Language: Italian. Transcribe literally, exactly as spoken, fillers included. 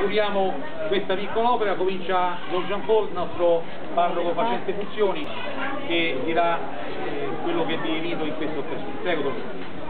inauguriamo questa piccola opera. Comincia Don Jean Paul, il nostro parroco facente funzioni, che dirà eh, quello che vi invito in questa occasione. Prego, Don.